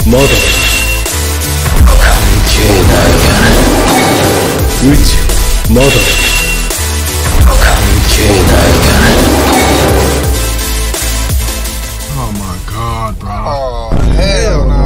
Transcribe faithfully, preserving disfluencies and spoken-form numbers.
まだ関係ないが宇宙まだ関係ないが Oh my god, bro. Oh, hell no.